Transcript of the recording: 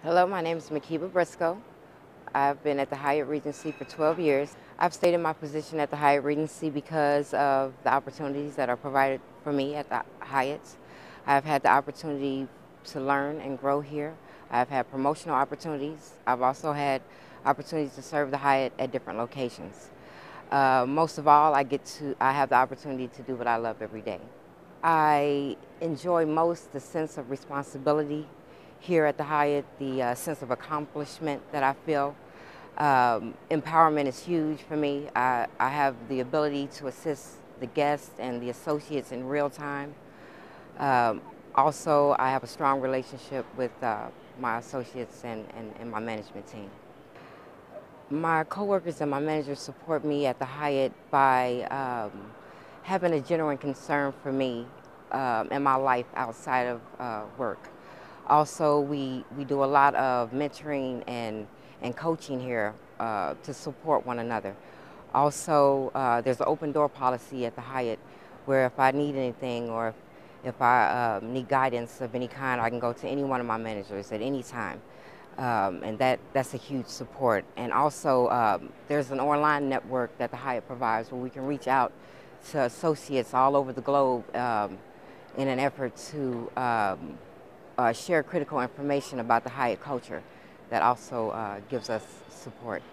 Hello, my name is Makeba. I've been at the Hyatt Regency for 12 years. I've stayed in my position at the Hyatt Regency because of the opportunities that are provided for me at the Hyatt. I've had the opportunity to learn and grow here. I've had promotional opportunities. I've also had opportunities to serve the Hyatt at different locations. Most of all, I have the opportunity to do what I love every day. I enjoy most the sense of responsibility here at the Hyatt, the sense of accomplishment that I feel. Empowerment is huge for me. I have the ability to assist the guests and the associates in real time. Um, Also, I have a strong relationship with my associates and my management team. My coworkers and my managers support me at the Hyatt by having a genuine concern for me and my life outside of work. Also, we do a lot of mentoring and coaching here to support one another. Also, there's an open door policy at the Hyatt where if I need anything or if I need guidance of any kind, I can go to any one of my managers at any time. And that's a huge support. And also, there's an online network that the Hyatt provides where we can reach out to associates all over the globe in an effort to share critical information about the Hyatt culture that also gives us support.